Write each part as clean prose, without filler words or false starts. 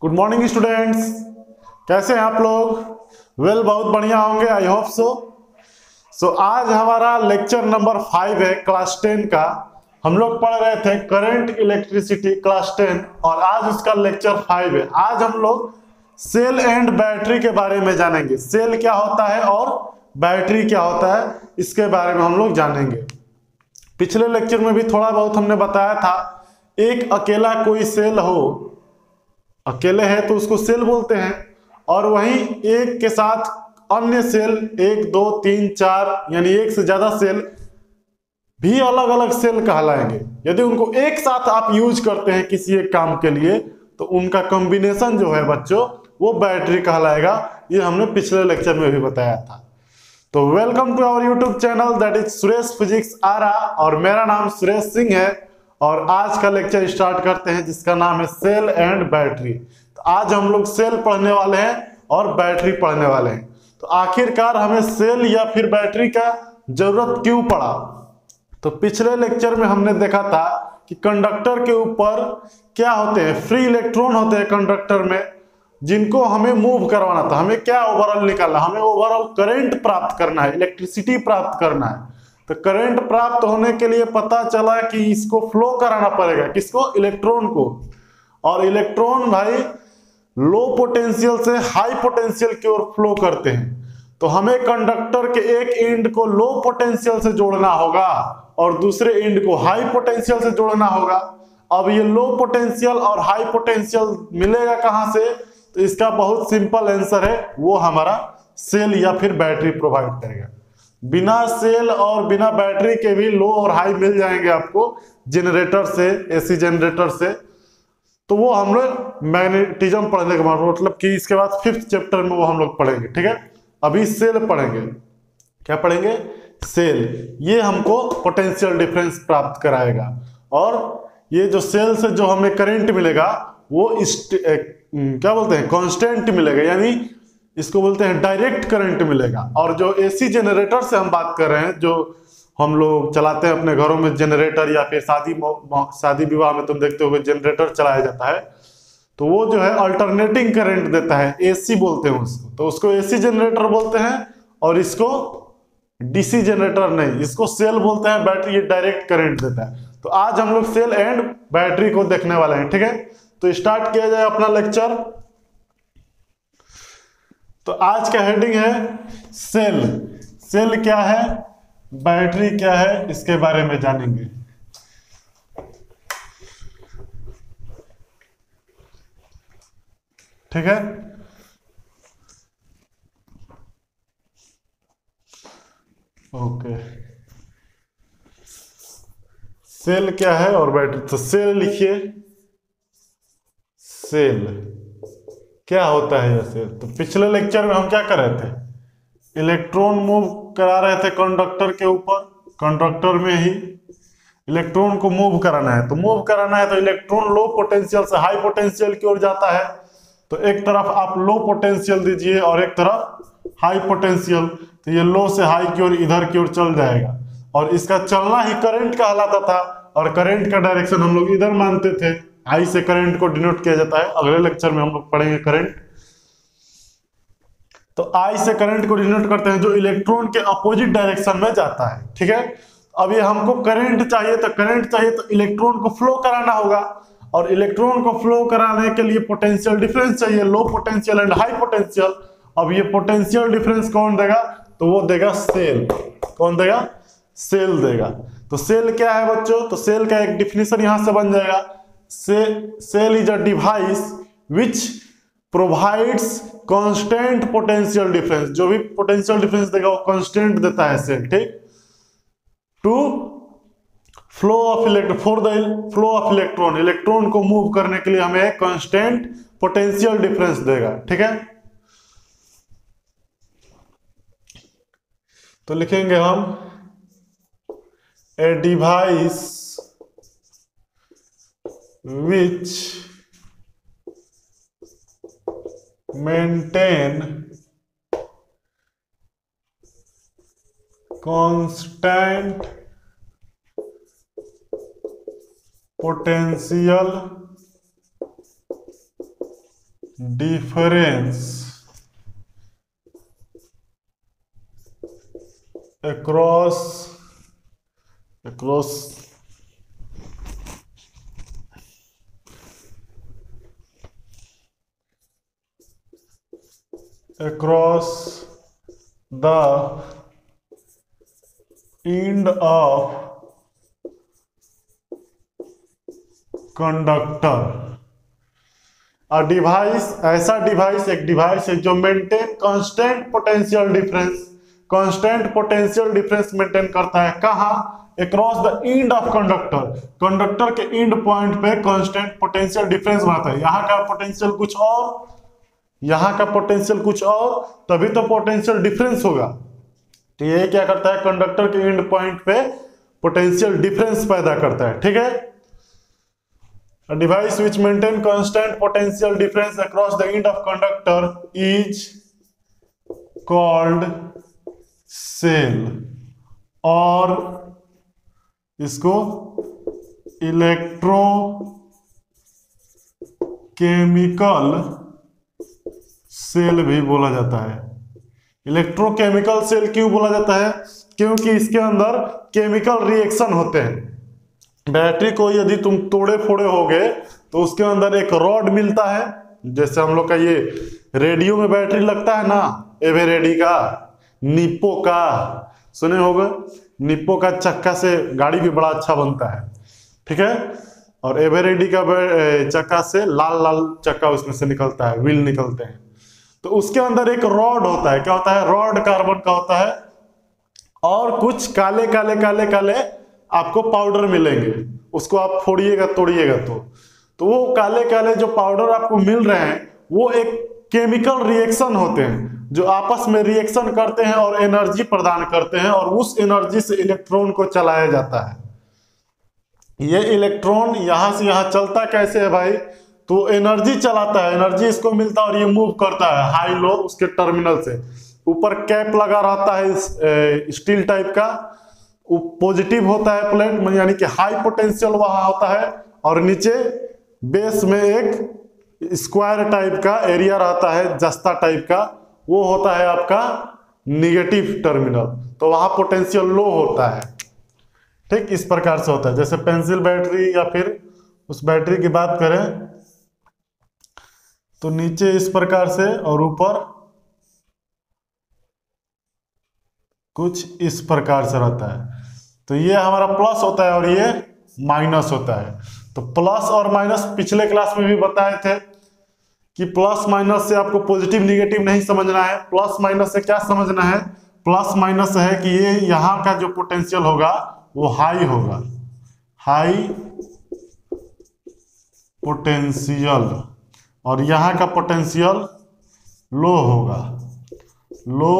Good morning students, कैसे हैं आप लोग? बहुत बढ़िया होंगे, आई होप सो। आज हमारा लेक्चर नंबर 5 है क्लास 10 का। हम लोग पढ़ रहे थे करंट इलेक्ट्रिसिटी क्लास 10 और आज उसका लेक्चर 5 है। आज हम लोग सेल एंड बैटरी के बारे में जानेंगे। सेल क्या होता है और बैटरी क्या होता है, इसके बारे में हम लोग जानेंगे। पिछले लेक्चर में भी थोड़ा बहुत हमने बताया था, एक अकेला कोई सेल हो, अकेले है तो उसको सेल बोलते हैं, और वहीं एक के साथ अन्य सेल 1 2 3 4 यानी एक से ज्यादा सेल भी अलग अलग सेल कहलाएंगे। यदि उनको एक साथ आप यूज करते हैं किसी एक काम के लिए तो उनका कॉम्बिनेशन जो है बच्चों वो बैटरी कहलाएगा। ये हमने पिछले लेक्चर में भी बताया था। तो welcome to our YouTube channel that is Suresh physics Arrah, और मेरा नाम सुरेश सिंह है। और आज का लेक्चर स्टार्ट करते हैं जिसका नाम है सेल एंड बैटरी। तो आज हम लोग सेल पढ़ने वाले हैं और बैटरी पढ़ने वाले हैं। तो आखिरकार हमें सेल या फिर बैटरी का जरूरत क्यों पड़ा? तो पिछले लेक्चर में हमने देखा था कि कंडक्टर के ऊपर क्या होते हैं, फ्री इलेक्ट्रॉन होते हैं कंडक्टर में, जिनको हमें मूव करवाना था। हमें क्या ओवरऑल निकालना, हमें ओवरऑल करंट प्राप्त करना है, इलेक्ट्रिसिटी प्राप्त करना है। तो करंट प्राप्त होने के लिए पता चला कि इसको फ्लो कराना पड़ेगा, किसको? इलेक्ट्रॉन को। और इलेक्ट्रॉन भाई लो पोटेंशियल से हाई पोटेंशियल की ओर फ्लो करते हैं। तो हमें कंडक्टर के एक एंड को लो पोटेंशियल से जोड़ना होगा और दूसरे एंड को हाई पोटेंशियल से जोड़ना होगा। अब ये लो पोटेंशियल और हाई पोटेंशियल मिलेगा कहां से? तो इसका बहुत सिंपल आंसर है, वो हमारा सेल या फिर बैटरी प्रोवाइड करेगा। बिना सेल और बिना बैटरी के भी लो और हाई मिल जाएंगे आपको जनरेटर से, एसी जनरेटर से। तो वो हम लोग मैग्नेटिज्म पढ़ने के बाद, मतलब कि इसके बाद 5th चैप्टर में वो हम लोग पढ़ेंगे। ठीक है, अभी सेल पढ़ेंगे। क्या पढ़ेंगे? सेल। ये हमको पोटेंशियल डिफरेंस प्राप्त कराएगा, और ये जो सेल से जो हमें करंट मिलेगा वो क्या बोलते हैं, कांस्टेंट मिलेगा, यानी इसको बोलते हैं डायरेक्ट करंट मिलेगा। और जो एसी जनरेटर से हम बात कर रहे हैं, जो हम लोग चलाते हैं अपने घरों में जनरेटर, या फिर शादी विवाह में तुम देखते हो जनरेटर चलाया जाता है, तो वो जो है अल्टरनेटिंग करंट देता है, एसी बोलते हैं उसको। तो उसको एसी जनरेटर बोलते हैं, और इसको डीसी जनरेटर नहीं, इसको सेल बोलते हैं। बैटरी ये डायरेक्ट करंट देता है। तो आज हम लोग सेल एंड बैटरी को देखने वाले हैं। ठीक है, तो स्टार्ट किया जाए अपना लेक्चर। तो आज का हेडिंग है सेल। सेल क्या है, बैटरी क्या है, इसके बारे में जानेंगे। ठीक है, ओके। सेल क्या है और बैटरी, तो सेल लिखिए। सेल क्या होता है? यह सेल, तो पिछले लेक्चर में हम क्या कर रहे थे, इलेक्ट्रॉन मूव करा रहे थे कंडक्टर के ऊपर। कंडक्टर में ही इलेक्ट्रॉन को मूव कराना है, तो मूव कराना है तो इलेक्ट्रॉन लो पोटेंशियल से हाई पोटेंशियल की ओर जाता है। तो एक तरफ आप लो पोटेंशियल दीजिए और एक तरफ हाई पोटेंशियल, तो ये लो से हाई की ओर इधर की ओर चल जाएगा, और इसका चलना ही करंट कहलाता था। और करंट का डायरेक्शन हम लोग इधर मानते थे, आई से करंट को डिनोट किया जाता है। अगले लेक्चर में हम लोग पढ़ेंगे करंट। तो आई से करंट को डिनोट करते हैं जो इलेक्ट्रॉन के अपोजिट डायरेक्शन में जाता है। ठीक है, अब ये हमको करंट चाहिए, तो करंट चाहिए तो इलेक्ट्रॉन को फ्लो कराना होगा, और इलेक्ट्रॉन को फ्लो कराने के लिए पोटेंशियल डिफरेंस चाहिए, low potential and high potential. अब ये पोटेंशियल डिफरेंस कौन देगा? तो वो देगा सेल। कौन देगा? सेल देगा। तो सेल क्या है बच्चों? तो सेल का एक डिफिनेशन यहां से बन जाएगा, cell is a device which provides constant potential difference. जो भी पोटेंशियल डिफरेंस देगा वो कांस्टेंट देता है सेल। ठीक, to flow of electron, for the flow of electron, electron को मूव करने के लिए हमें एक कांस्टेंट पोटेंशियल डिफरेंस देगा। ठीक है, तो लिखेंगे हम a device which maintain constant potential difference across the end of conductor. A device, ऐसा डिवाइस, एक डिवाइस है जो maintain constant potential difference, constant potential difference maintain करता है। कहां? Across the end of conductor, conductor के एंड पॉइंट पे constant potential difference बनाता है। यहां का पोटेंशियल कुछ और, यहां का पोटेंशियल कुछ और, तभी तो पोटेंशियल डिफरेंस होगा। तो ये क्या करता है? कंडक्टर के एंड पॉइंट पे पोटेंशियल डिफरेंस पैदा करता है। ठीक है, a device which maintain constant potential difference across the end of conductor is called cell, और इसको इलेक्ट्रोकेमिकल सेल भी बोला जाता है। इलेक्ट्रोकेमिकल सेल क्यों बोला जाता है? क्योंकि इसके अंदर केमिकल रिएक्शन होते हैं। बैटरी को यदि तुम तोड़े फोड़े होगे तो उसके अंदर एक रॉड मिलता है, जैसे हम लोग का ये रेडियो में बैटरी लगता है ना, एवरेडी का, निप्पो का, सुने होगा, निप्पो का चक्का से गाड़ी भी बड़ा अच्छा बनता है। ठीक है, और एवरेडी का चक्का से लाल लाल चक्का उसमें से निकलता है, व्हील निकलते हैं। तो उसके अंदर एक रॉड होता है। क्या होता है? रॉड कार्बन का होता है, और कुछ काले काले काले काले आपको पाउडर मिलेंगे। उसको आप फोड़िएगा तोड़िएगा तो वो काले काले जो पाउडर आपको मिल रहे हैं वो एक केमिकल रिएक्शन होते हैं जो आपस में रिएक्शन करते हैं और एनर्जी प्रदान करते हैं, और उस एनर्जी से इलेक्ट्रॉन को चलाया जाता है। ये इलेक्ट्रॉन यहां से यहां चलता कैसे है भाई? तो एनर्जी चलाता है, एनर्जी इसको मिलता है और ये मूव करता है हाई लो उसके टर्मिनल से। ऊपर कैप लगा रहता है स्टील टाइप का, पॉजिटिव होता है प्लेट में, यानी कि हाई पोटेंशियल वहां होता है, और नीचे बेस में एक स्क्वायर टाइप का एरिया रहता है, जस्ता टाइप का, वो होता है आपका निगेटिव टर्मिनल। तो वहां पोटेंशियल लो होता है। ठीक, इस प्रकार से होता है। जैसे पेंसिल बैटरी या फिर उस बैटरी की बात करें तो नीचे इस प्रकार से और ऊपर कुछ इस प्रकार से रहता है। तो ये हमारा प्लस होता है और ये माइनस होता है। तो प्लस और माइनस पिछले क्लास में भी बताए थे कि प्लस माइनस से आपको पॉजिटिव निगेटिव नहीं समझना है। प्लस माइनस से क्या समझना है? प्लस माइनस है कि ये यहाँ का जो पोटेंशियल होगा वो हाई होगा, हाई पोटेंशियल, और यहाँ का पोटेंशियल लो होगा, लो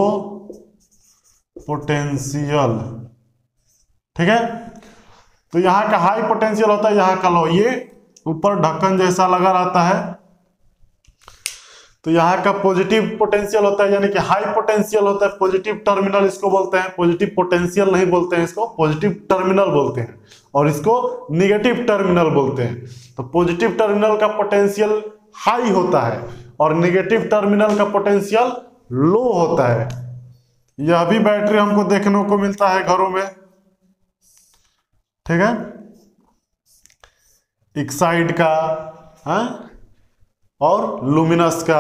पोटेंशियल। ठीक है, तो यहाँ का हाई पोटेंशियल होता है, यहाँ का लो। ये ऊपर ढक्कन जैसा लगा रहता है, तो यहाँ का पॉजिटिव पोटेंशियल होता है, यानी कि हाई पोटेंशियल होता है। पॉजिटिव टर्मिनल इसको बोलते हैं, पॉजिटिव पोटेंशियल नहीं बोलते हैं, इसको पॉजिटिव टर्मिनल बोलते हैं, और इसको निगेटिव टर्मिनल बोलते हैं। तो पॉजिटिव टर्मिनल का पोटेंशियल हाई होता है और निगेटिव टर्मिनल का पोटेंशियल लो होता है। यह भी बैटरी हमको देखने को मिलता है घरों में। ठीक है, एक्साइड का और लुमिनस का,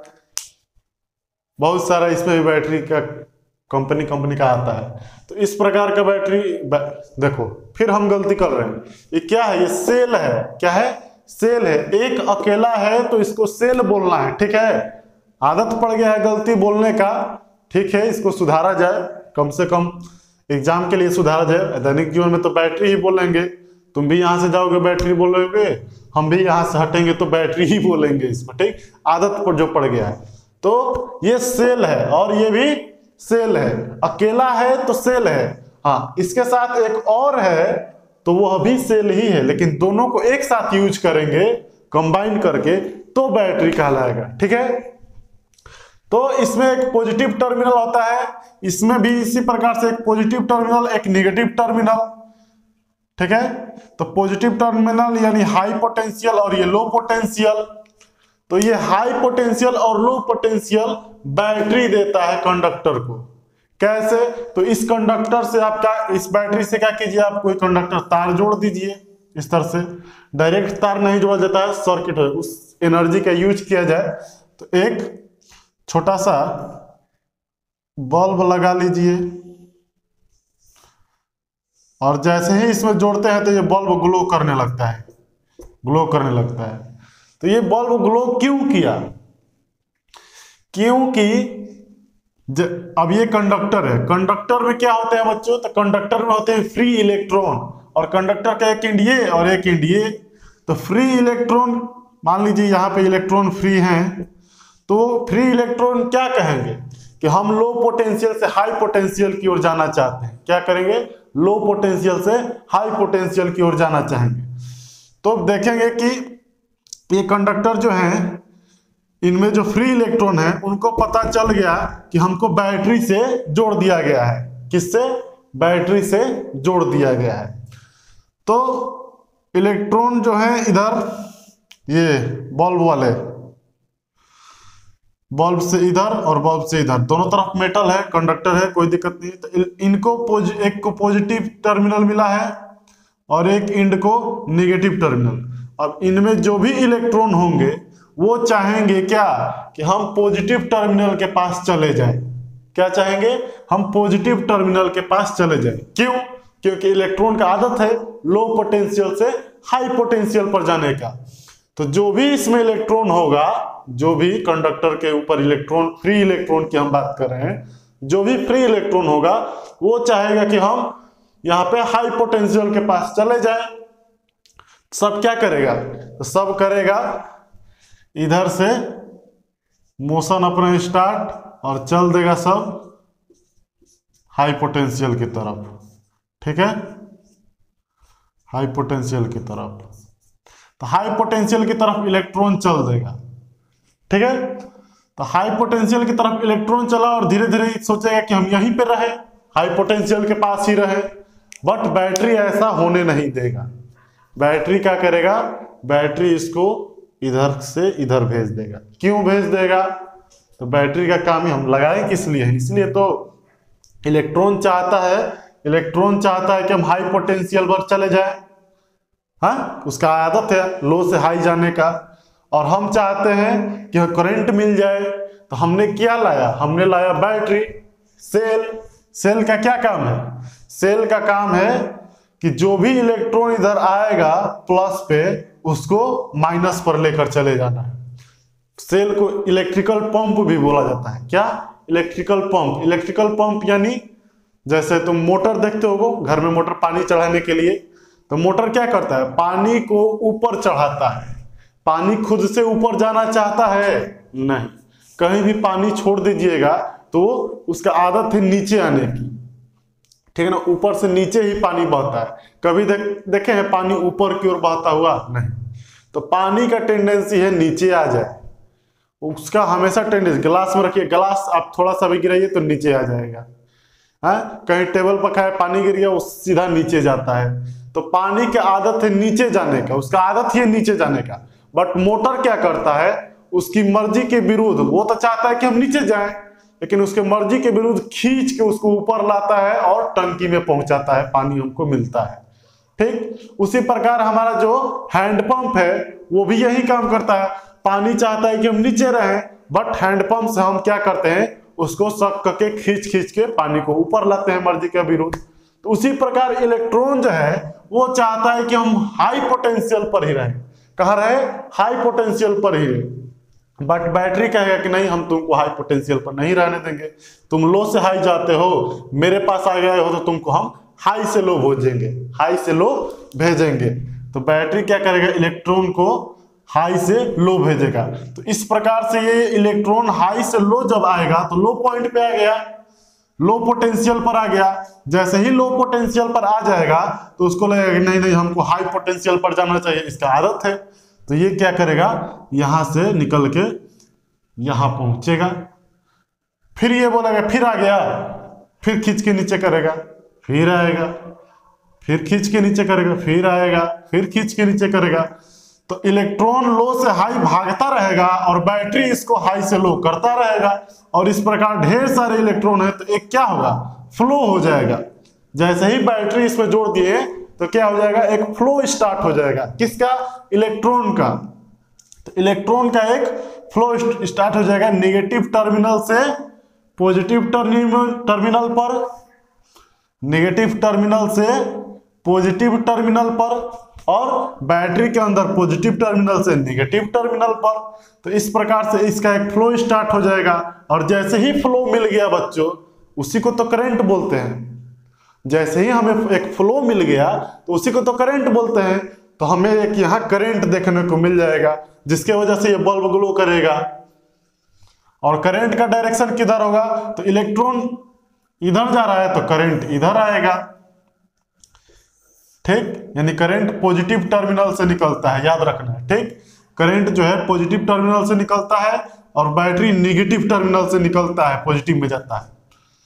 बहुत सारा इसमें भी बैटरी का कंपनी का आता है। तो इस प्रकार का बैटरी देखो, फिर हम गलती कर रहे हैं। ये क्या है? ये सेल है। क्या है? सेल है। एक अकेला है तो इसको सेल बोलना है। ठीक है, आदत पड़ गया है गलती बोलने का। ठीक है, इसको सुधारा जाए, कम से कम एग्जाम के लिए सुधारा जाए। दैनिक जीवन में तो बैटरी ही बोलेंगे, तुम भी यहां से जाओगे बैटरी बोलोगे, हम भी यहां से हटेंगे तो बैटरी ही बोलेंगे इसमें। ठीक, आदत पर जो पड़ गया है। तो ये सेल है और ये भी सेल है। अकेला है तो सेल है, हाँ, इसके साथ एक और है तो वो भी सेल ही है, लेकिन दोनों को एक साथ यूज करेंगे कंबाइन करके तो बैटरी कहलाएगा। ठीक है, तो इसमें एक पॉजिटिव टर्मिनल होता है, इसमें भी इसी प्रकार से एक पॉजिटिव टर्मिनल, एक नेगेटिव टर्मिनल। ठीक है, तो पॉजिटिव टर्मिनल यानी हाई पोटेंशियल और ये लो पोटेंशियल। तो ये हाई पोटेंशियल और लो पोटेंशियल बैटरी देता है कंडक्टर को। कैसे? तो इस कंडक्टर से आप क्या, इस बैटरी से क्या कीजिए, आप कोई कंडक्टर तार जोड़ दीजिए इस तरह से। डायरेक्ट तार नहीं जोड़ा जाता है, सर्किट है, उस एनर्जी का यूज किया जाए तो एक छोटा सा बल्ब लगा लीजिए और जैसे ही इसमें जोड़ते हैं तो ये बल्ब ग्लो करने लगता है, ग्लो करने लगता है। तो ये बल्ब ग्लो क्यों किया? क्योंकि अब ये कंडक्टर है, कंडक्टर में क्या होते हैं बच्चों? तो कंडक्टर में होते हैं फ्री इलेक्ट्रॉन, और कंडक्टर का एक एंड ये और एक एंड ये। तो फ्री इलेक्ट्रॉन, मान लीजिए यहाँ पे इलेक्ट्रॉन फ्री हैं, तो फ्री इलेक्ट्रॉन क्या कहेंगे कि हम लो पोटेंशियल से हाई पोटेंशियल की ओर जाना चाहते हैं। क्या करेंगे? लो पोटेंशियल से हाई पोटेंशियल की ओर जाना चाहेंगे। तो देखेंगे कि ये कंडक्टर जो हैं, इनमें जो फ्री इलेक्ट्रॉन है उनको पता चल गया कि हमको बैटरी से जोड़ दिया गया है। किससे? बैटरी से जोड़ दिया गया है। तो इलेक्ट्रॉन जो है इधर, ये बल्ब वाले, बल्ब से इधर और बल्ब से इधर, दोनों तरफ मेटल है, कंडक्टर है, कोई दिक्कत नहीं है। तो इनको एक को पॉजिटिव टर्मिनल मिला है और एक एंड को नेगेटिव टर्मिनल। अब इनमें जो भी इलेक्ट्रॉन होंगे वो चाहेंगे क्या कि हम पॉजिटिव टर्मिनल के पास चले जाएं। क्या चाहेंगे? हम पॉजिटिव टर्मिनल के पास चले जाएं। क्यों? क्योंकि इलेक्ट्रॉन का आदत है लो पोटेंशियल से हाई पोटेंशियल पर जाने का। तो जो भी इसमें इलेक्ट्रॉन होगा, जो भी कंडक्टर के ऊपर इलेक्ट्रॉन, फ्री इलेक्ट्रॉन की हम बात कर रहे हैं, जो भी फ्री इलेक्ट्रॉन होगा वो चाहेगा कि हम यहाँ पे हाई पोटेंशियल के पास चले जाएं। सब क्या करेगा? तो सब करेगा इधर से मोशन अपना स्टार्ट और चल देगा सब हाई पोटेंशियल की तरफ। ठीक है, हाई पोटेंशियल की तरफ। तो हाई पोटेंशियल की तरफ इलेक्ट्रॉन चल देगा। ठीक है, तो हाई पोटेंशियल की तरफ इलेक्ट्रॉन चला और धीरे धीरे सोचेगा कि हम यहीं पे रहे, हाई पोटेंशियल के पास ही रहे। बट बैटरी ऐसा होने नहीं देगा। बैटरी क्या करेगा? बैटरी इसको इधर से इधर भेज देगा। क्यों भेज देगा? तो बैटरी का काम ही हम लगाए किस लिए? इसलिए तो इलेक्ट्रॉन चाहता है कि हम हाई पोटेंशियल पर चले जाए। हाँ, उसका आदत है लो से हाई जाने का, और हम चाहते हैं कि करंट मिल जाए। तो हमने क्या लाया? हमने लाया बैटरी। सेल का क्या काम है? सेल का काम है कि जो भी इलेक्ट्रॉन इधर आएगा प्लस पे, उसको माइनस पर लेकर चले जाना है। सेल को इलेक्ट्रिकल पंप भी बोला जाता है। क्या? Electrical pump. इलेक्ट्रिकल पंप यानी जैसे तुम मोटर देखते होगो, घर में मोटर पानी चढ़ाने के लिए, तो मोटर क्या करता है? पानी को ऊपर चढ़ाता है। पानी खुद से ऊपर जाना चाहता है? नहीं। कहीं भी पानी छोड़ दीजिएगा तो उसका आदत है नीचे आने की। ठीक है ना, ऊपर से नीचे ही पानी बहता है। कभी देखे हैं पानी ऊपर की ओर बहता हुआ? नहीं। तो पानी का टेंडेंसी है नीचे आ जाए, उसका हमेशा टेंडेंसी। ग्लास में रखिए, ग्लास आप थोड़ा सा भी गिराइए तो नीचे आ जाएगा। हाँ, कहीं टेबल पर खाए, पानी गिर गया, वो सीधा नीचे जाता है। तो पानी की आदत है नीचे जाने का, उसका आदत ही है नीचे जाने का। बट मोटर क्या करता है? उसकी मर्जी के विरुद्ध, वो तो चाहता है कि हम नीचे जाएं, लेकिन उसके मर्जी के विरुद्ध खींच के उसको ऊपर लाता है और टंकी में पहुंचाता है, पानी हमको मिलता है। ठीक उसी प्रकार हमारा जो हैंडपंप है वो भी यही काम करता है। पानी चाहता है कि हम नीचे रहें, बट हैंडपंप से हम क्या करते हैं? उसको शक करके खींच के पानी को ऊपर लाते हैं मर्जी के विरुद्ध। तो उसी प्रकार इलेक्ट्रॉन जो है वो चाहता है कि हम हाई पोटेंशियल पर ही रहें। कहाँ रहे? हाई पोटेंशियल पर ही रहे। बट बैटरी कहेगा कि नहीं, हम तुमको हाई पोटेंशियल पर नहीं रहने देंगे। तुम लो से हाई जाते हो, मेरे पास आ गए हो, तो तुमको हम हाई से लो भेजेंगे, हाई से लो भेजेंगे। तो बैटरी क्या करेगा? इलेक्ट्रॉन को हाई से लो भेजेगा। तो इस प्रकार से ये इलेक्ट्रॉन हाई से लो जब आएगा तो लो पॉइंट पे आ गया, लो पोटेंशियल पर आ गया। जैसे ही लो पोटेंशियल पर आ जाएगा तो उसको लगेगा कि नहीं नहीं, हमको हाई पोटेंशियल पर जाना चाहिए, इसका आदत है। तो ये क्या करेगा? यहां से निकल के यहां पहुंचेगा, फिर ये बोलेगा फिर आ गया, फिर खींच के नीचे करेगा, फिर आएगा, फिर खींच के नीचे करेगा, फिर आएगा, फिर खींच के नीचे करेगा। तो इलेक्ट्रॉन लो से हाई भागता रहेगा और बैटरी इसको हाई से लो करता रहेगा, और इस प्रकार ढेर सारे इलेक्ट्रॉन है तो एक क्या होगा, फ्लो हो जाएगा। जैसे ही बैटरी इसमें जोड़ दिए तो क्या हो जाएगा, एक फ्लो स्टार्ट हो जाएगा। किसका, इलेक्ट्रॉन का। तो इलेक्ट्रॉन का एक फ्लो स्टार्ट हो जाएगा नेगेटिव टर्मिनल से पॉजिटिव टर्मिनल पर, नेगेटिव टर्मिनल से पॉजिटिव टर्मिनल पर, और बैटरी के अंदर पॉजिटिव टर्मिनल से नेगेटिव टर्मिनल पर। तो इस प्रकार से इसका एक फ्लो स्टार्ट हो जाएगा, और जैसे ही फ्लो मिल गया बच्चों, उसी को तो करंट बोलते हैं। जैसे ही हमें एक फ्लो मिल गया तो उसी को तो करंट बोलते हैं। तो हमें एक यहाँ करंट देखने को मिल जाएगा, जिसके वजह से ये बल्ब ग्लो करेगा। और करंट का डायरेक्शन किधर होगा, तो इलेक्ट्रॉन इधर जा रहा है तो करंट इधर आएगा, ठीक। यानी करंट पॉजिटिव टर्मिनल से निकलता है, याद रखना है, ठीक। करंट जो है पॉजिटिव टर्मिनल से निकलता है और बैटरी नेगेटिव टर्मिनल से निकलता है, पॉजिटिव में जाता है।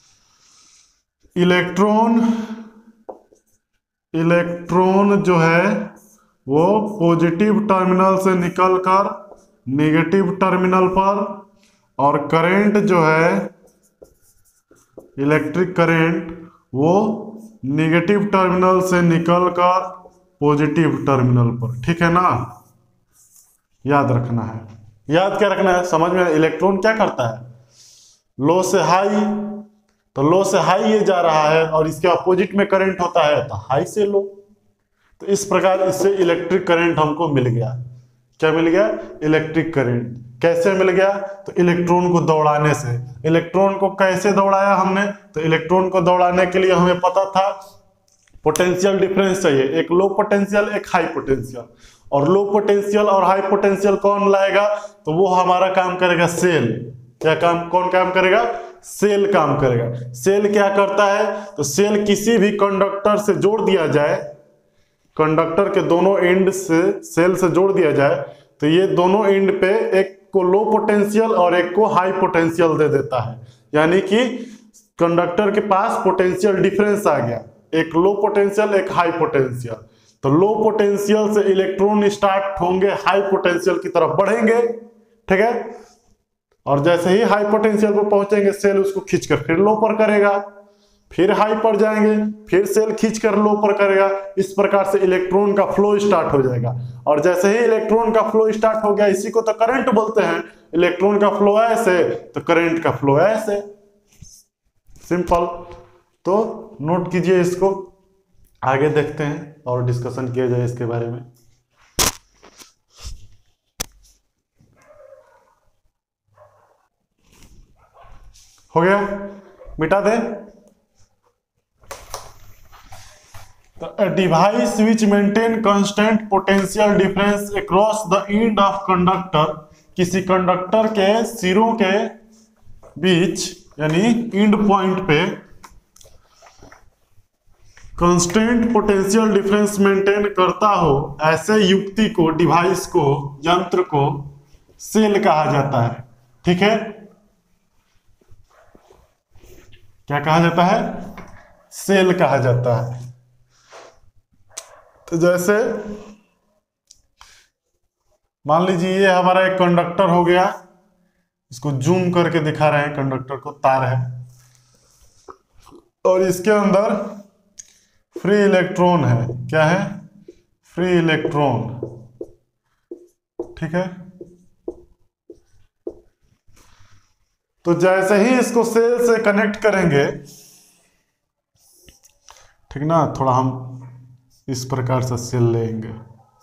इलेक्ट्रॉन जो है वो पॉजिटिव टर्मिनल से निकलकर नेगेटिव टर्मिनल पर, और करंट जो है इलेक्ट्रिक करंट वो नेगेटिव टर्मिनल से निकलकर पॉजिटिव टर्मिनल पर, ठीक है ना। याद रखना है, याद क्या रखना है, समझ में। इलेक्ट्रॉन क्या करता है, लो से हाई, तो लो से हाई ये जा रहा है और इसके अपोजिट में करंट होता है तो हाई से लो। तो इस प्रकार इससे इलेक्ट्रिक करंट हमको मिल गया। क्या मिल गया, इलेक्ट्रिक करंट। कैसे मिल गया, तो इलेक्ट्रॉन को दौड़ाने से। इलेक्ट्रॉन को कैसे दौड़ाया हमने, तो इलेक्ट्रॉन को दौड़ाने के लिए हमें पता था पोटेंशियल डिफरेंस चाहिए, एक लो पोटेंशियल एक हाई पोटेंशियल। और लो पोटेंशियल और हाई पोटेंशियल कौन लाएगा, तो वो हमारा काम करेगा सेल। क्या काम, कौन काम करेगा, सेल काम करेगा। सेल क्या करता है, तो सेल किसी भी कंडक्टर से जोड़ दिया जाए, कंडक्टर के दोनों एंड से सेल से जोड़ दिया जाए, तो ये दोनों एंड पे एक को लो पोटेंशियल और एक को हाई पोटेंशियल दे देता है। यानी कि कंडक्टर के पास पोटेंशियल डिफरेंस आ गया, एक लो पोटेंशियल एक हाई पोटेंशियल। तो लो पोटेंशियल से इलेक्ट्रॉन स्टार्ट होंगे, हाई पोटेंशियल की तरफ बढ़ेंगे, ठीक है। और जैसे ही हाई पोटेंशियल पर पहुंचेंगे, सेल उसको खींचकर फिर लो पर करेगा, फिर हाई पर जाएंगे, फिर सेल खींचकर लो पर करेगा। इस प्रकार से इलेक्ट्रॉन का फ्लो स्टार्ट हो जाएगा। और जैसे ही इलेक्ट्रॉन का फ्लो स्टार्ट हो गया, इसी को तो करंट बोलते हैं। इलेक्ट्रॉन का फ्लो ऐसे तो करंट का फ्लो ऐसे, सिंपल। तो नोट कीजिए इसको, आगे देखते हैं और डिस्कशन किया जाए इसके बारे में। हो गया, मिटा दे। A device which maintain constant potential difference across the end of conductor, किसी कंडक्टर के सिरों के बीच यानी एंड पॉइंट पे कांस्टेंट पोटेंशियल डिफरेंस मेंटेन करता हो, ऐसे युक्ति को, डिवाइस को, यंत्र को सेल कहा जाता है, ठीक है। क्या कहा जाता है, सेल कहा जाता है। तो जैसे मान लीजिए ये हमारा एक कंडक्टर हो गया, इसको जूम करके दिखा रहे हैं, कंडक्टर को, तार है और इसके अंदर फ्री इलेक्ट्रॉन है। क्या है, फ्री इलेक्ट्रॉन, ठीक है। तो जैसे ही इसको सेल से कनेक्ट करेंगे, ठीक ना, थोड़ा हम इस प्रकार से सेल लेंगे।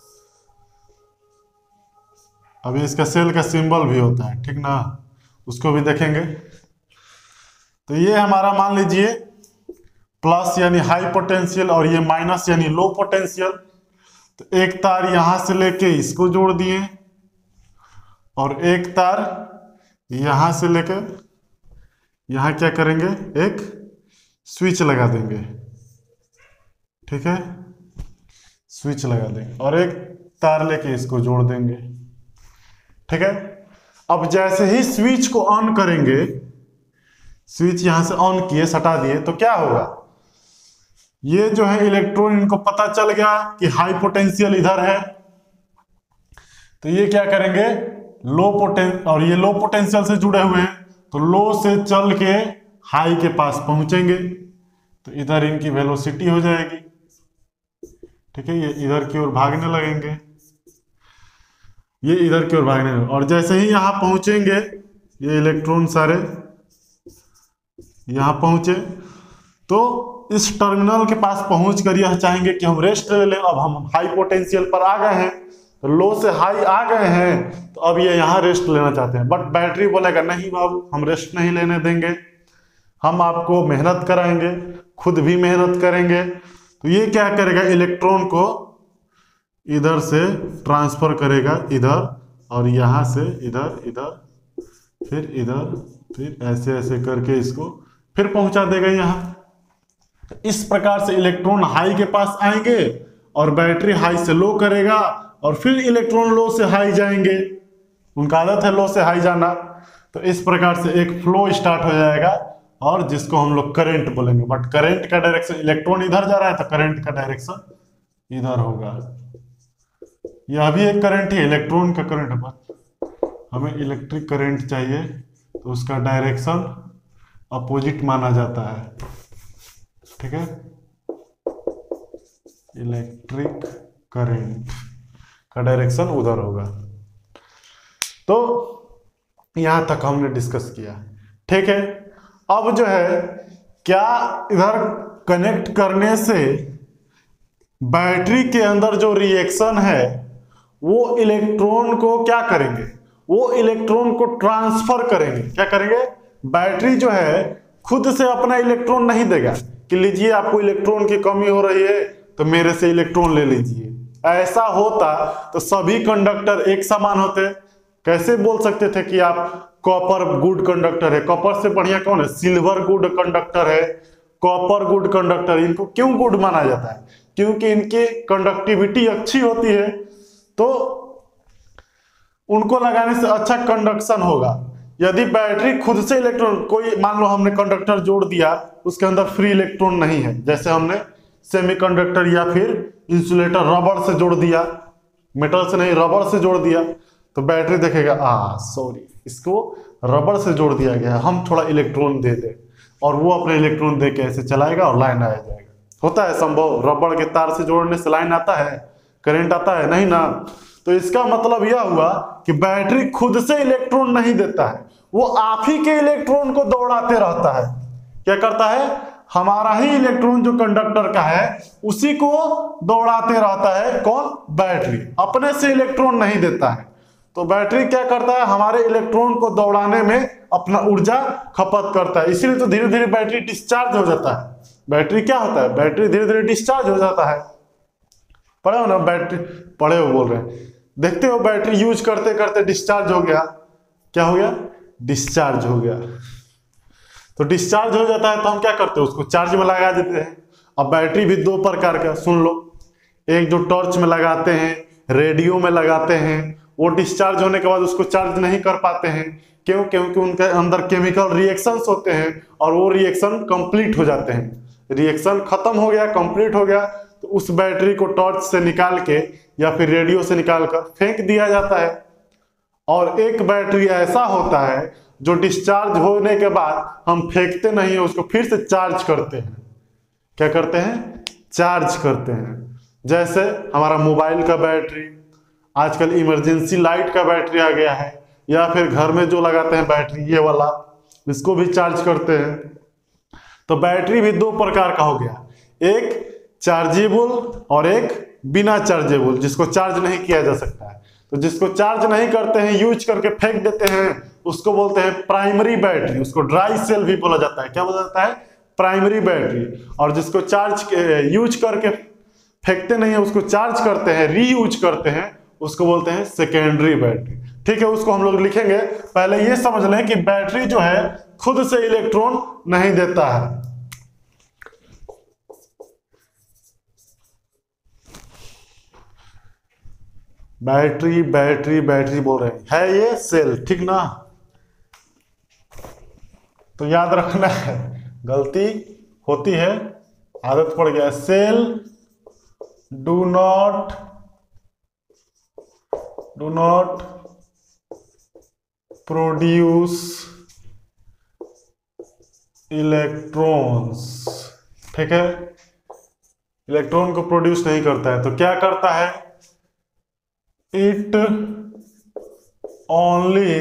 अभी इसका सेल का सिंबल भी होता है, ठीक ना, उसको भी देखेंगे। तो ये हमारा मान लीजिए प्लस यानी हाई पोटेंशियल और ये माइनस यानी लो पोटेंशियल। तो एक तार यहां से लेके इसको जोड़ दिए और एक तार यहां से लेके यहां क्या करेंगे, एक स्विच लगा देंगे, ठीक है, स्विच लगा देंगे और एक तार लेके इसको जोड़ देंगे, ठीक है। अब जैसे ही स्विच को ऑन करेंगे, स्विच यहां से ऑन किए, सटा दिए, तो क्या होगा, ये जो है इलेक्ट्रॉन, इनको पता चल गया कि हाई पोटेंशियल इधर है, तो ये क्या करेंगे, लो पोटेंशियल, और ये लो पोटेंशियल से जुड़े हुए हैं, तो लो से चल के हाई के पास पहुंचेंगे, तो इधर इनकी वेलोसिटी हो जाएगी। ठीक है, ये इधर की ओर भागने लगेंगे, ये इधर की ओर भागने लगेंगे, और जैसे ही यहां पहुंचेंगे, ये इलेक्ट्रॉन सारे यहां पहुंचे, तो इस टर्मिनल के पास पहुंचकर यह चाहेंगे कि हम रेस्ट ले लें। अब हम हाई पोटेंशियल पर आ गए हैं, तो लो से हाई आ गए हैं, तो अब ये यहाँ रेस्ट लेना चाहते हैं, बट बैटरी बोलेगा नहीं बाबू, हम रेस्ट नहीं लेने देंगे, हम आपको मेहनत कराएंगे, खुद भी मेहनत करेंगे। तो ये क्या करेगा, इलेक्ट्रॉन को इधर से ट्रांसफर करेगा इधर, और यहां से इधर, इधर, फिर इधर, फिर ऐसे ऐसे करके इसको फिर पहुंचा देगा यहाँ। इस प्रकार से इलेक्ट्रॉन हाई के पास आएंगे और बैटरी हाई से लो करेगा, और फिर इलेक्ट्रॉन लो से हाई जाएंगे, उनका आदत है लो से हाई जाना। तो इस प्रकार से एक फ्लो स्टार्ट हो जाएगा, और जिसको हम लोग करंट बोलेंगे, बट करंट का डायरेक्शन, इलेक्ट्रॉन इधर जा रहा है तो करंट का डायरेक्शन इधर होगा। यह भी एक करंट है, इलेक्ट्रॉन का करंट, बट हमें इलेक्ट्रिक करंट चाहिए, तो उसका डायरेक्शन अपोजिट माना जाता है। ठीक है, इलेक्ट्रिक करंट का डायरेक्शन उधर होगा। तो यहां तक हमने डिस्कस किया। ठीक है, अब जो है, क्या इधर कनेक्ट करने से बैटरी के अंदर जो रिएक्शन है वो इलेक्ट्रॉन को क्या करेंगे, वो इलेक्ट्रॉन को ट्रांसफर करेंगे। क्या करेंगे, बैटरी जो है खुद से अपना इलेक्ट्रॉन नहीं देगा कि लीजिए आपको इलेक्ट्रॉन की कमी हो रही है तो मेरे से इलेक्ट्रॉन ले लीजिए। ऐसा होता तो सभी कंडक्टर एक समान होते। कैसे बोल सकते थे कि आप कॉपर गुड कंडक्टर है, कॉपर से बढ़िया कौन है, सिल्वर गुड कंडक्टर है, कॉपर गुड कंडक्टर। इनको क्यों गुड माना जाता है, क्योंकि इनकी कंडक्टिविटी अच्छी होती है, तो उनको लगाने से अच्छा कंडक्शन होगा। यदि बैटरी खुद से इलेक्ट्रॉन, कोई मान लो हमने कंडक्टर जोड़ दिया, उसके अंदर फ्री इलेक्ट्रॉन नहीं है, जैसे हमने सेमीकंडक्टर या फिर इंसुलेटर रबर से जोड़ दिया, मेटल से नहीं रबर से जोड़ दिया, तो बैटरी देखेगा सॉरी इसको रबर से जोड़ दिया गया, हम थोड़ा इलेक्ट्रॉन दे दे, और वो अपने इलेक्ट्रॉन दे के ऐसे चलाएगा और लाइन आ जाएगा। होता है संभव, रबर के तार से जोड़ने से लाइन आता है, करंट आता है, नहीं ना। तो इसका मतलब यह हुआ कि बैटरी खुद से इलेक्ट्रॉन नहीं देता है, वो आप ही के इलेक्ट्रॉन को दौड़ाते रहता है। क्या करता है, हमारा ही इलेक्ट्रॉन जो कंडक्टर का है उसी को दौड़ाते रहता है। कौन, बैटरी अपने से इलेक्ट्रॉन नहीं देता है। तो बैटरी क्या करता है, हमारे इलेक्ट्रॉन को दौड़ाने में अपना ऊर्जा खपत करता है, इसीलिए तो धीरे धीरे बैटरी डिस्चार्ज हो जाता है। बैटरी क्या होता है, बैटरी धीरे धीरे डिस्चार्ज हो जाता है। पढ़े हो ना, बैटरी पढ़े हो बोल रहे हैं, देखते हो बैटरी यूज करते करते डिस्चार्ज हो गया, क्या हो गया, डिस्चार्ज हो गया। तो डिस्चार्ज हो जाता है तो हम क्या करते हैं, उसको चार्ज में लगा देते हैं। अब बैटरी भी दो प्रकार का, सुन लो, एक जो टॉर्च में लगाते हैं, रेडियो में लगाते हैं, वो डिस्चार्ज होने के बाद उसको चार्ज नहीं कर पाते हैं। क्यों, क्योंकि उनके अंदर केमिकल रिएक्शंस होते हैं और वो रिएक्शन कंप्लीट हो जाते हैं। रिएक्शन खत्म हो गया, कंप्लीट हो गया, तो उस बैटरी को टॉर्च से निकाल के या फिर रेडियो से निकाल कर फेंक दिया जाता है। और एक बैटरी ऐसा होता है जो डिस्चार्ज होने के बाद हम फेंकते नहीं है, उसको फिर से चार्ज करते हैं। क्या करते हैं, चार्ज करते हैं। जैसे हमारा मोबाइल का बैटरी, आजकल इमरजेंसी लाइट का बैटरी आ गया है, या फिर घर में जो लगाते हैं बैटरी ये वाला, इसको भी चार्ज करते हैं। तो बैटरी भी दो प्रकार का हो गया, एक चार्जेबल और एक बिना चार्जेबल, जिसको चार्ज नहीं किया जा सकता है। तो जिसको चार्ज नहीं करते हैं, यूज करके फेंक देते हैं, उसको बोलते हैं प्राइमरी बैटरी, उसको ड्राई सेल भी बोला जाता है। क्या बोला जाता है, प्राइमरी बैटरी। और जिसको चार्ज यूज करके फेंकते नहीं है, उसको चार्ज करते हैं, रीयूज करते हैं, उसको बोलते हैं सेकेंडरी बैटरी। ठीक है, उसको हम लोग लिखेंगे। पहले ये समझ लें कि बैटरी जो है खुद से इलेक्ट्रॉन नहीं देता है। बैटरी बैटरी बैटरी बोल रहे हैं, ये सेल, ठीक ना। तो याद रखना है, गलती होती है, आदत पड़ गया। Cell do not do not produce electrons. ठीक है, इलेक्ट्रॉन को प्रोड्यूस नहीं करता है, तो क्या करता है, इट ओनली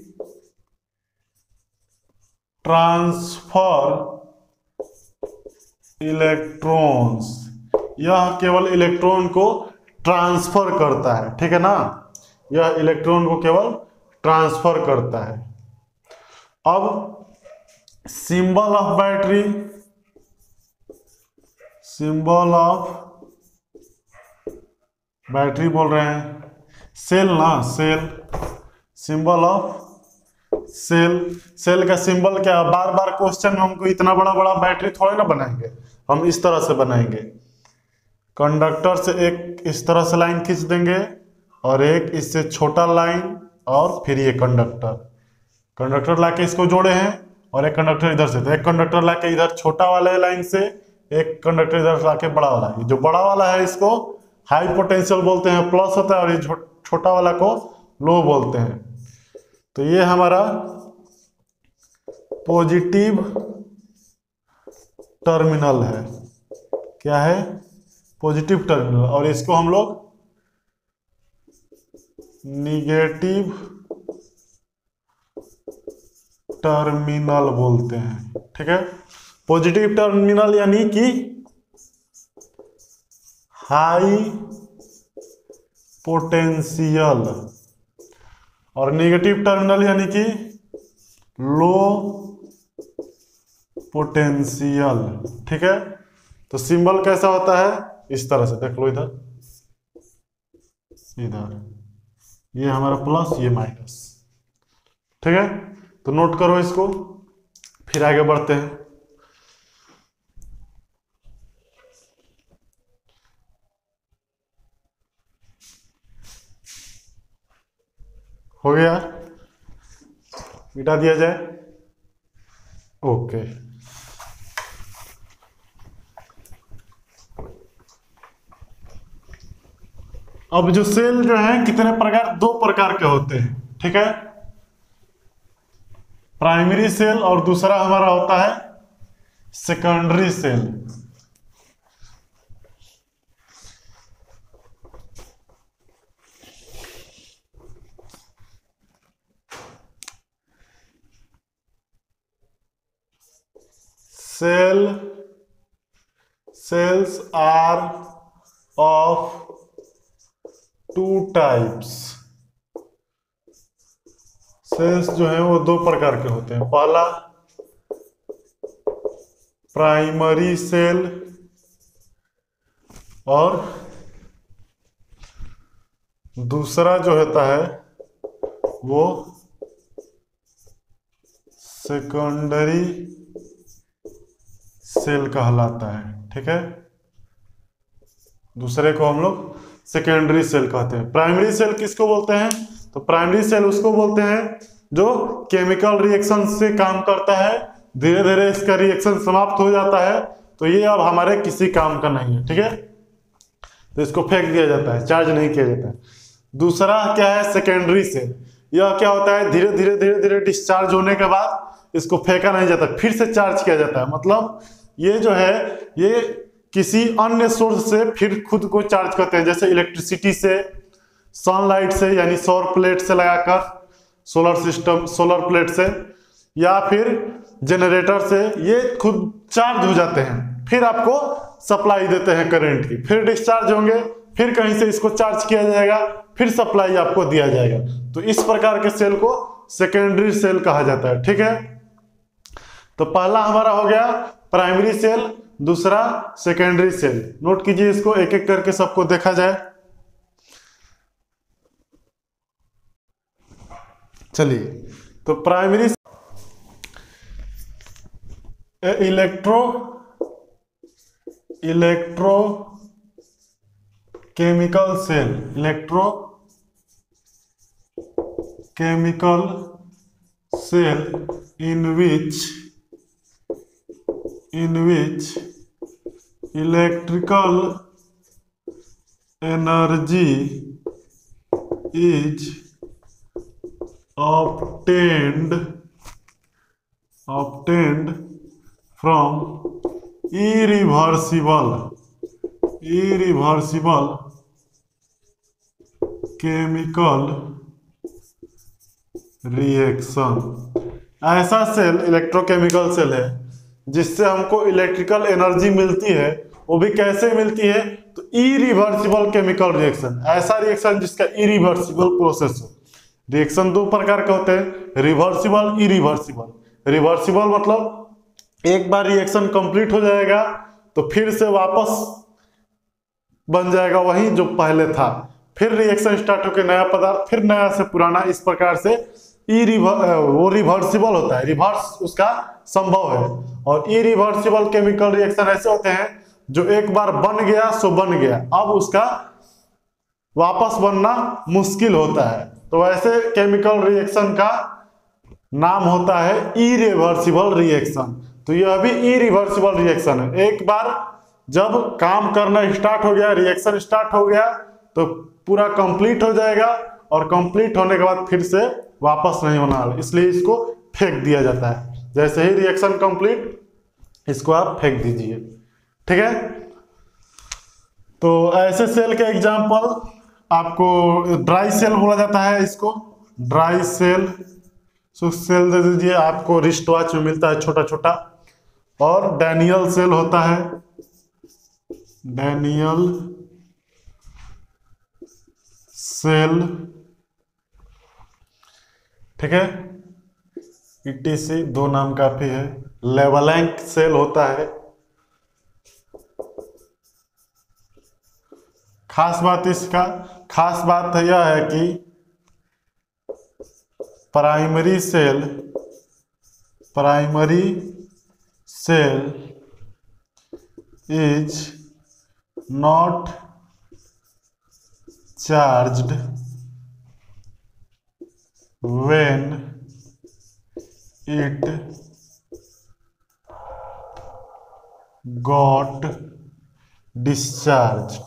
ट्रांसफर इलेक्ट्रॉन्स, यह केवल इलेक्ट्रॉन को ट्रांसफर करता है। ठीक है ना, यह इलेक्ट्रॉन को केवल ट्रांसफर करता है। अब symbol of battery, symbol of battery बोल रहे हैं, सेल ना, cell, symbol of cell. Cell का सिंबल क्या, बार बार क्वेश्चन में हमको इतना बड़ा बड़ा बैटरी थोड़े ना बनाएंगे, हम इस तरह से बनाएंगे। कंडक्टर से एक इस तरह से लाइन खींच देंगे और एक इससे छोटा लाइन, और फिर ये कंडक्टर लाके इसको जोड़े हैं, और एक कंडक्टर इधर से, तो एक कंडक्टर लाके इधर छोटा वाले लाइन से, एक कंडक्टर इधर लाके बड़ा वाला। ये जो बड़ा वाला है इसको हाई पोटेंशियल बोलते हैं, प्लस होता है, और ये छोटा वाला को लो बोलते हैं। तो ये हमारा पॉजिटिव टर्मिनल है। क्या है, पॉजिटिव टर्मिनल, और इसको हम लोग निगेटिव टर्मिनल बोलते हैं। ठीक है, पॉजिटिव टर्मिनल यानी कि हाई पोटेंशियल, और नेगेटिव टर्मिनल यानी कि लो पोटेंशियल। ठीक है, तो सिंबल कैसा होता है, इस तरह से देख लो, इधर ये हमारा प्लस, ये माइनस। ठीक है, तो नोट करो इसको, फिर आगे बढ़ते हैं। हो गया, मिटा दिया जाए, ओके। अब जो सेल जो है कितने प्रकार, दो प्रकार के होते हैं। ठीक है, प्राइमरी सेल, और दूसरा हमारा होता है secondary cell. Cells are of two types. Cells जो है वो दो प्रकार के होते हैं। पहला प्राइमरी सेल, और दूसरा जो होता है वो सेकेंडरी सेल कहलाता है। ठीक है, दूसरे को हम लोग सेकेंडरी सेल कहते हैं। प्राइमरी सेल किसको बोलते हैं, तो प्राइमरी सेल उसको बोलते हैं जो केमिकल रिएक्शन से काम करता है, धीरे धीरे इसका रिएक्शन समाप्त हो जाता है, तो ये अब हमारे किसी काम का नहीं है। ठीक है, तो इसको फेंक दिया जाता है, चार्ज नहीं किया जाता है। दूसरा क्या है, सेकेंडरी सेल। यह क्या होता है, धीरे धीरे धीरे धीरे डिस्चार्ज होने के बाद इसको फेंका नहीं जाता, फिर से चार्ज किया जाता है। मतलब ये जो है ये किसी अन्य सोर्स से फिर खुद को चार्ज करते हैं, जैसे इलेक्ट्रिसिटी से, सनलाइट से, यानी सौर प्लेट से लगाकर, सोलर सिस्टम, सोलर प्लेट से, या फिर जनरेटर से, ये खुद चार्ज हो जाते हैं, फिर आपको सप्लाई देते हैं करंट की, फिर डिस्चार्ज होंगे, फिर कहीं से इसको चार्ज किया जाएगा, फिर सप्लाई आपको दिया जाएगा। तो इस प्रकार के सेल को सेकेंडरी सेल कहा जाता है। ठीक है, तो पहला हमारा हो गया प्राइमरी सेल, दूसरा सेकेंडरी सेल। नोट कीजिए इसको, एक एक करके सबको देखा जाए। चलिए, तो primary electrochemical cell, electrochemical cell in which electrical energy is obtained from irreversible chemical reaction. ऐसा सेल इलेक्ट्रोकेमिकल सेल है जिससे हमको इलेक्ट्रिकल एनर्जी मिलती है, वो भी कैसे मिलती है, तो इरिवर्सिबल केमिकल रिएक्शन। ऐसा रिएक्शन जिसका इरिवर्सिबल प्रोसेस हो। रिएक्शन दो प्रकार के होते हैं, रिवर्सिबल, इरिवर्सिबल। रिवर्सिबल मतलब एक बार रिएक्शन कंप्लीट हो जाएगा तो फिर से वापस बन जाएगा वही जो पहले था, फिर रिएक्शन स्टार्ट होकर नया पदार्थ, फिर नया से पुराना, इस प्रकार से वो रिवर्सिबल होता है, रिवर्स उसका संभव है। और इरिवर्सिबल केमिकल रिएक्शन ऐसे होते हैं जो एक बार बन गया सो बन गया, अब उसका वापस बनना मुश्किल होता है। तो ऐसे केमिकल रिएक्शन का नाम होता है इरिवर्सिबल रिएक्शन। तो यह भी इरिवर्सिबल रिएक्शन है। एक बार जब काम करना स्टार्ट हो गया, रिएक्शन स्टार्ट हो गया, तो पूरा कंप्लीट हो जाएगा और कंप्लीट होने के बाद फिर से वापस नहीं होना है, इसलिए इसको फेंक दिया जाता है। जैसे ही रिएक्शन कंप्लीट, इसको आप फेंक दीजिए, ठीक है। तो ऐसे सेल के एग्जांपल आपको ड्राई सेल बोला जाता है, इसको ड्राई सेल। शुष्क सेल दे दीजिए, आपको रिस्ट वॉच में मिलता है छोटा छोटा। और डैनियल सेल होता है, डैनियल सेल, ठीक है। ETC दो नाम काफी है। लेवलैंक सेल होता है। खास बात यह है कि primary cell is not charged when it got discharged।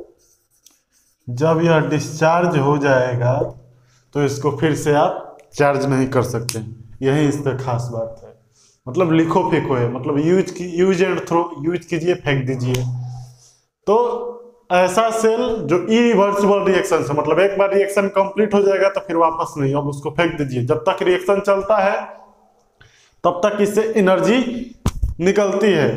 जब यह डिस्चार्ज हो जाएगा तो इसको फिर से आप चार्ज नहीं कर सकते। यही इस पर खास बात है। मतलब लिखो फेंको है, मतलब यूज एंड थ्रो, यूज कीजिए फेंक दीजिए। तो ऐसा सेल जो इरिवर्सिबल रिएक्शन से, मतलब एक बार रिएक्शन कंप्लीट हो जाएगा तो फिर वापस नहीं, अब उसको फेंक दीजिए। जब तक रिएक्शन चलता है तब तक इससे एनर्जी निकलती है।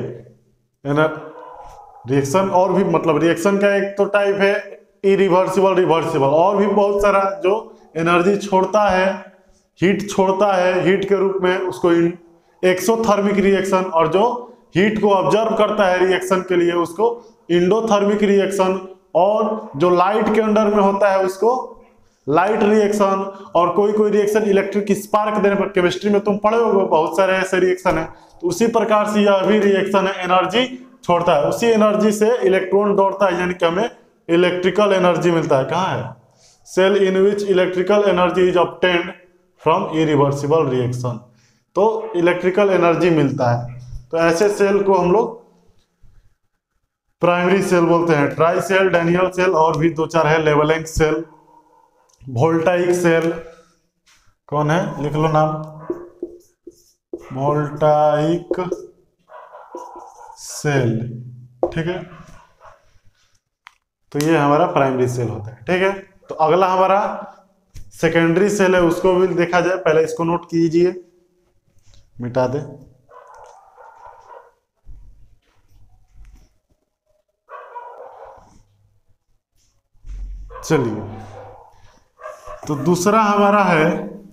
रिएक्शन और भी, मतलब रिएक्शन का एक तो टाइप है इरिवर्सिबल, रिवर्सिबल, और भी बहुत सारा जो एनर्जी छोड़ता है, हीट छोड़ता है हीट के रूप में, उसको एक्सोथर्मिक रिएक्शन। और जो हीट को ऑब्जर्व करता है रिएक्शन के लिए, उसको इंडोथर्मिक रिएक्शन। और जो लाइट के अंडर में होता है उसको लाइट रिएक्शन। और कोई रिएक्शन इलेक्ट्रिक स्पार्क देने पर, केमिस्ट्री में तुम पढ़े होगे बहुत सारे ऐसे रिएक्शन है। तो उसी प्रकार से यह भी रिएक्शन है, एनर्जी छोड़ता है। उसी एनर्जी से इलेक्ट्रॉन दौड़ता है, यानी कि हमें इलेक्ट्रिकल एनर्जी मिलता है। कहाँ है? Cell in which electrical energy is obtained from irreversible reaction. तो इलेक्ट्रिकल एनर्जी मिलता है। तो ऐसे सेल को हम लोग प्राइमरी सेल बोलते हैं। ट्राई सेल, डैनियल सेल, और भी दो चार है, लेवलैंक सेल, वोल्टाइक सेल। कौन है? लिख लो नाम, वोल्टाइक सेल, ठीक है। तो ये हमारा प्राइमरी सेल होता है, ठीक है। तो अगला हमारा सेकेंडरी सेल है, उसको भी देखा जाए। पहले इसको नोट कीजिए, मिटा दे। चलिए, तो दूसरा हमारा है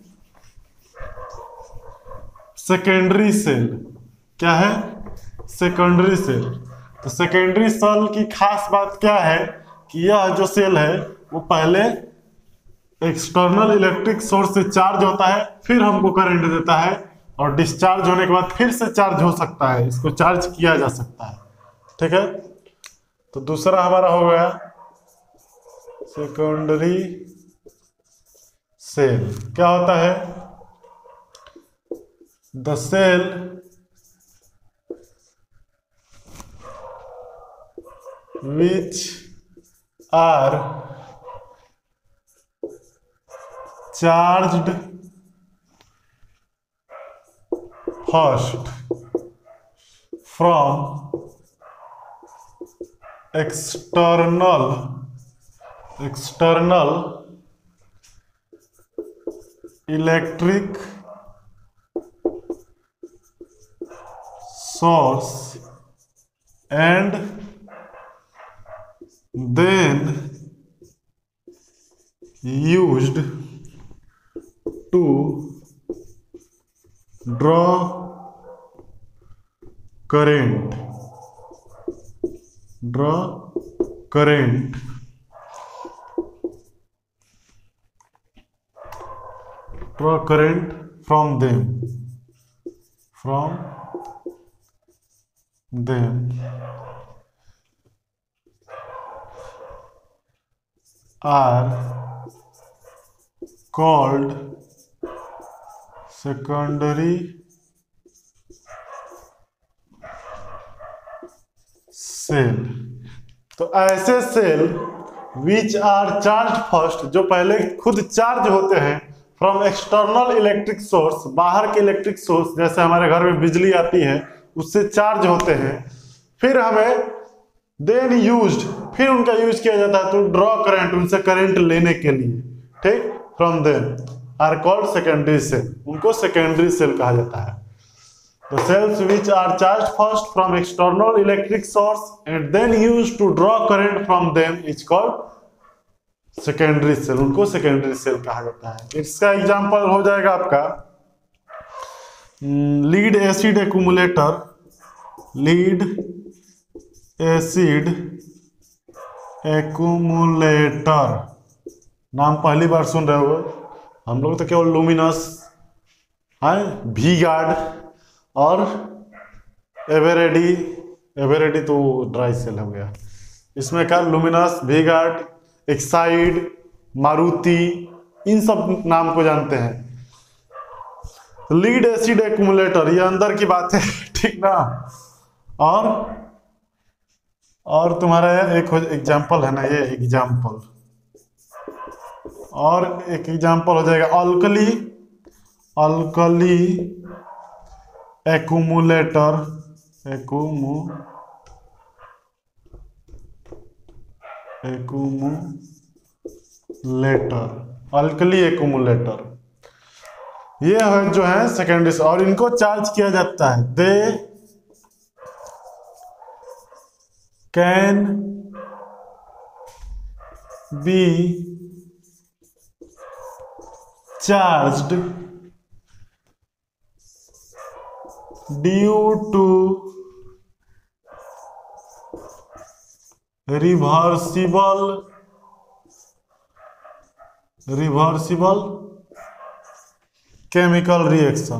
सेकेंडरी सेल। क्या है? Secondary cell. तो सेकेंडरी सेल की खास बात क्या है कि यह जो सेल है वो पहले एक्सटर्नल इलेक्ट्रिक सोर्स से चार्ज होता है, फिर हमको करंट देता है, और डिस्चार्ज होने के बाद फिर से चार्ज हो सकता है, इसको चार्ज किया जा सकता है, ठीक है। तो दूसरा हमारा हो गया सेकेंडरी सेल। क्या होता है? The cell which are charged first from external electric source and then used to draw current from them are called secondary cell. तो ऐसे cell which are charge first, जो पहले खुद चार्ज होते हैं फ्रॉम एक्सटर्नल इलेक्ट्रिक सोर्स, बाहर के electric source, जैसे हमारे घर में बिजली आती है उससे चार्ज होते हैं, फिर हमें देन यूज्ड, फिर उनका यूज किया जाता है तो ड्रॉ करंट, उनसे करंट लेने के लिए, ठीक, from them are called secondary cell, उनको सेकेंडरी सेल कहा जाता है। The cells which are charged first from external electric source and then used to draw current from them is called secondary cell, उनको secondary cell कहा जाता है। इसका example हो जाएगा आपका लीड एसिड एक्यूमुलेटर, नाम पहली बार सुन रहे हो हम लोग, तो केवल लुमिनस, वी गार्ड और एवरेडी तो ड्राई सेल हो गया। इसमें क्या Luminous, V Guard, Exide, Maruti, इन सब नाम को जानते हैं। लीड एसिड एक्यूमुलेटर, ये अंदर की बात है, ठीक ना। और तुम्हारा एक एग्जाम्पल है ना, ये एग्जाम्पल, और एक एग्जाम्पल हो जाएगा अल्कली एक्यूमुलेटर, अल्कली एक्यूमुलेटर, ये है जो है सेकेंडरी, और इनको चार्ज किया जाता है। They can be charged due to reversible chemical reaction.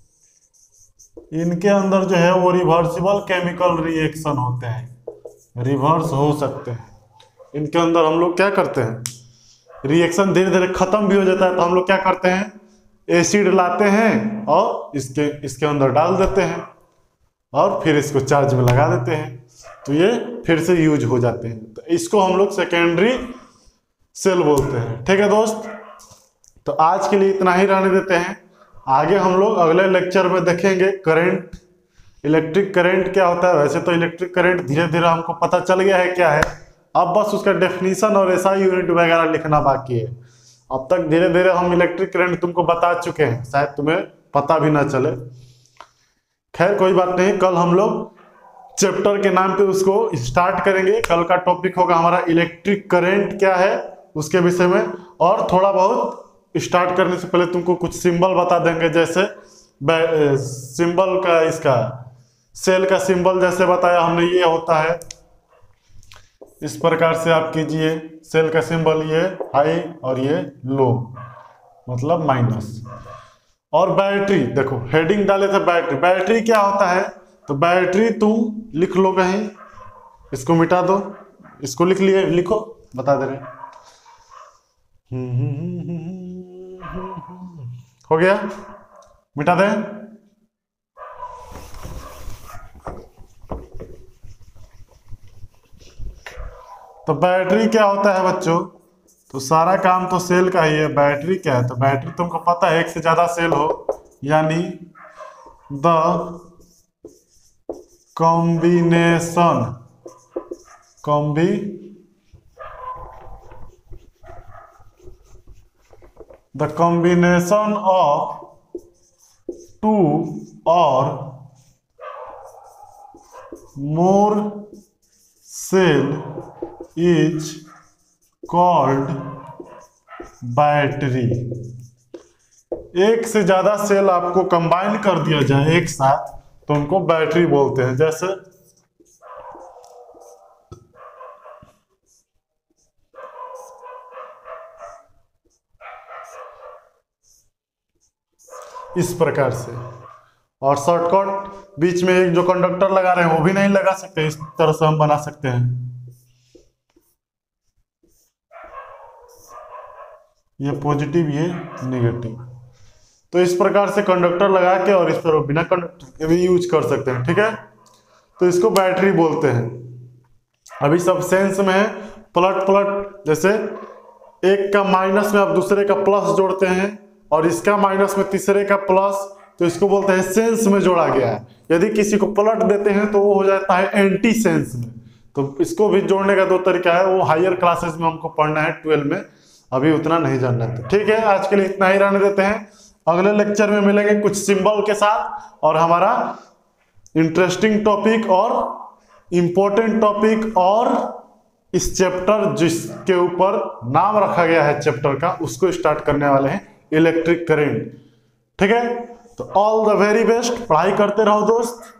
इनके अंदर जो है वो रिवर्सिबल केमिकल रिएक्शन होते हैं, रिवर्स हो सकते हैं। इनके अंदर हम लोग क्या करते हैं, रिएक्शन धीरे धीरे खत्म भी हो जाता है तो हम लोग क्या करते हैं, एसिड लाते हैं और इसके अंदर डाल देते हैं और फिर इसको चार्ज में लगा देते हैं, तो ये फिर से यूज हो जाते हैं। तो इसको हम लोग सेकेंडरी सेल बोलते हैं। ठीक है दोस्त, तो आज के लिए इतना ही रहने देते हैं। आगे हम लोग अगले लेक्चर में देखेंगे करंट, इलेक्ट्रिक करंट क्या होता है। वैसे तो इलेक्ट्रिक करंट धीरे धीरे हमको पता चल गया है क्या है, अब बस उसका डेफिनेशन और एसआई यूनिट वगैरह लिखना बाकी है। अब तक धीरे धीरे हम इलेक्ट्रिक करंट तुमको बता चुके हैं, शायद तुम्हें पता भी ना चले। खैर कोई बात नहीं, कल हम लोग चैप्टर के नाम पे उसको स्टार्ट करेंगे। कल का टॉपिक होगा हमारा इलेक्ट्रिक करंट क्या है उसके विषय में, और थोड़ा बहुत स्टार्ट करने से पहले तुमको कुछ सिंबल बता देंगे, जैसे सिंबल का, इसका सेल का सिंबल जैसे बताया हमने, ये होता है इस प्रकार से आप कीजिए। सेल का सिंबल ये हाई और ये लो, मतलब माइनस। और बैटरी, देखो हेडिंग डाले थे बैटरी, बैटरी क्या होता है, तो बैटरी तुम लिख लो कहीं, इसको मिटा दो, इसको लिख लिए, लिखो, बता दे रहे। हो गया, मिटा दें। तो बैटरी क्या होता है बच्चों, तो सारा काम तो सेल का ही है। बैटरी क्या है, तो बैटरी तुमको पता है एक से ज्यादा सेल हो यानी the combination of two or more cell is called battery. एक से ज्यादा सेल आपको कंबाइन कर दिया जाए एक साथ तो उनको बैटरी बोलते हैं। जैसे इस प्रकार से। और शॉर्टकट बीच में एक जो कंडक्टर लगा रहे हैं वो भी नहीं लगा सकते, इस तरह से हम बना सकते हैं। ये पॉजिटिव ये नेगेटिव। तो इस प्रकार से कंडक्टर लगा के और इस पर बिना कंडक्टर के भी यूज कर सकते हैं, ठीक है। तो इसको बैटरी बोलते हैं। अभी सब सेंस में है प्लट प्लट, जैसे एक का माइनस में आप दूसरे का प्लस जोड़ते हैं और इसका माइनस में तीसरे का प्लस, तो इसको बोलते हैं सेंस में जोड़ा गया है। यदि किसी को पलट देते हैं तो वो हो जाता है एंटी सेंस में। तो इसको भी जोड़ने का दो तरीका है, वो हायर क्लासेस में हमको पढ़ना है 12 में, अभी उतना नहीं जानना है। तो ठीक है, आज के लिए इतना ही रहने देते हैं। अगले लेक्चर में मिलेंगे कुछ सिंबल के साथ और हमारा इंटरेस्टिंग टॉपिक और इंपॉर्टेंट टॉपिक और इस चैप्टर जिसके ऊपर नाम रखा गया है चैप्टर का उसको स्टार्ट करने वाले हैं, इलेक्ट्रिक करंट। ठीक है, तो ऑल द वेरी बेस्ट, पढ़ाई करते रहो दोस्त।